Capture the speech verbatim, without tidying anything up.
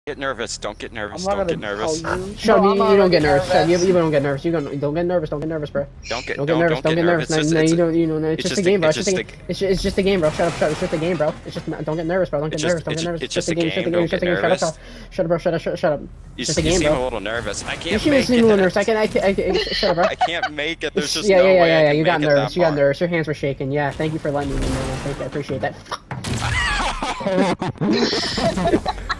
Get nervous. Don't get nervous. I'm not Don't get gonna nervous. tell you. Shut No, up, you, I'm you don't get already nervous. Shut up, you, nervous. you don't get nervous. You don't, don't get nervous. Don't get nervous, bro. Don't get Don't don't get nervous. don't Don't get nervous. No, It's, no, it's, you don't. You know, it's it's just a just game, bro. it's It's just a just game. It's just, it's just a game, bro. Shut up, shut up. It's just a game, bro. It's just don't get nervous, bro. Don't get It's nervous. just- Don't get it's- nervous. it's Just just a a game. Just a game. game. Don't Just a get game. Shut up, nervous. shut up. Shut up, bro. Shut up. Shut shut up. You, Just a you game, seem bro. a little nervous. I You can't seem make seem a little nervous. I it. can. I can. I can. Shut up, bro. I can't make it. There's just Yeah, no yeah, yeah, way yeah, I yeah. can You got make it nervous. that You got far. nervous. Your hands were shaking. Yeah. Thank you for letting me know. Thank you. I appreciate that.